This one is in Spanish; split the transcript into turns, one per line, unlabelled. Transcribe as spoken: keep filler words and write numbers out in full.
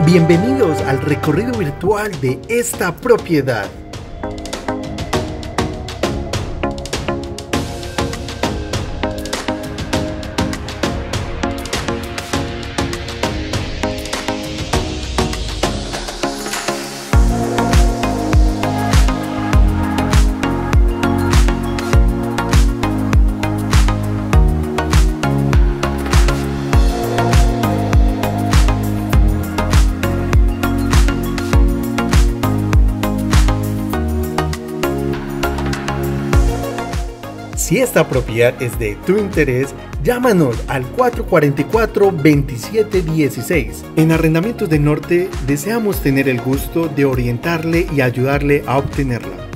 Bienvenidos al recorrido virtual de esta propiedad. Si esta propiedad es de tu interés, llámanos al cuatro cuatro cuatro, veintisiete dieciséis. En Arrendamientos del Norte deseamos tener el gusto de orientarle y ayudarle a obtenerla.